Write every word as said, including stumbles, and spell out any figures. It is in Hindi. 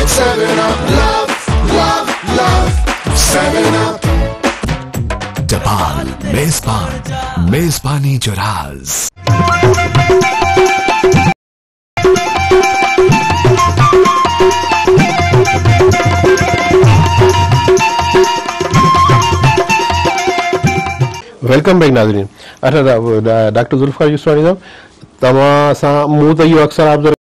seven up, love, love, love, seven up. टपाल मेजबान, मेजबानी जो राज। वेलकम बैक नाज़रीन। अच्छा डॉक्टर जुल्फ़िकार युसूफ़ी साहब, तव्हां सां मूं त इहो अक्सर ऑब्जर्व